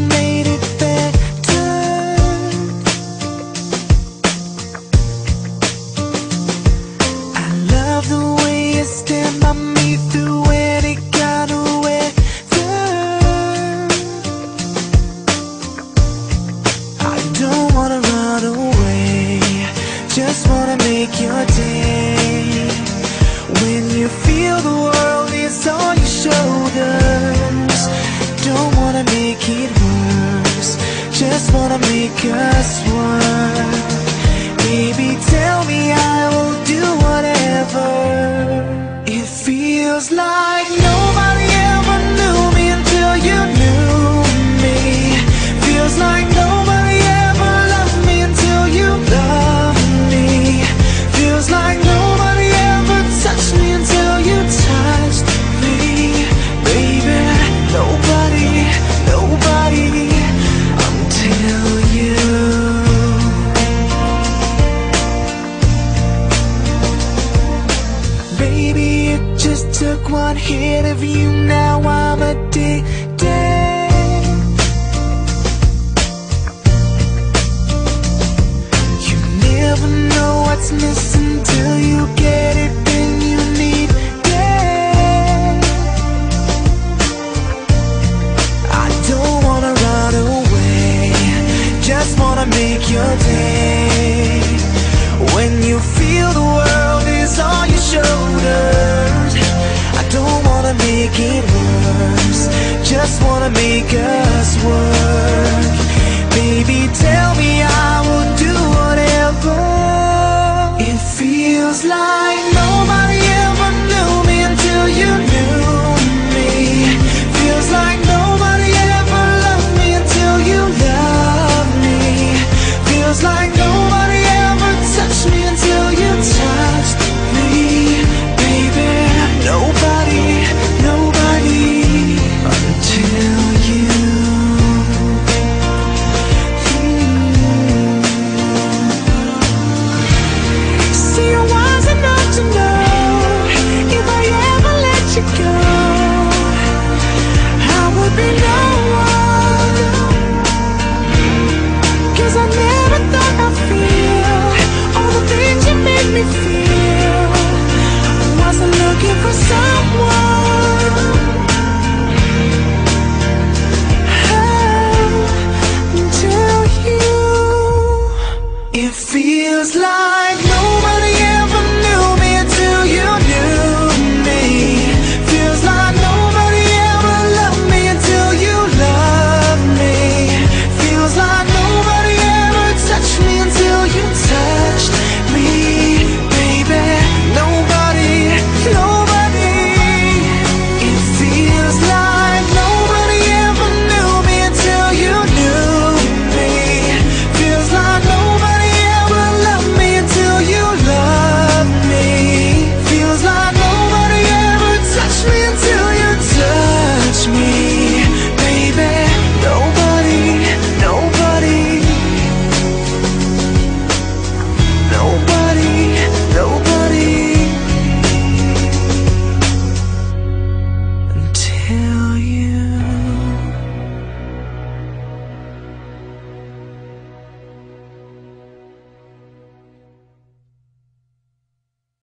made it better. I love the way you stand by me through any kind of weather. I don't wanna run away, just wanna make your day. When you feel the world is on your shoulders, don't wanna make it worse, just wanna make us one. Baby, tell me, I will do whatever. It feels like nobody ever knew me until you knew me. Feels like nobody ever loved me until you loved me. Feels like nobody ever touched me until you touched me. Baby, nobody, nobody until you. Baby, it just took one hit of you, now I'm addicted. You never know what's missing till you get it, then you need it. I don't wanna run away, just wanna make your day. When you feel the world is on your shoulders, I don't wanna make it worse, just wanna make us one.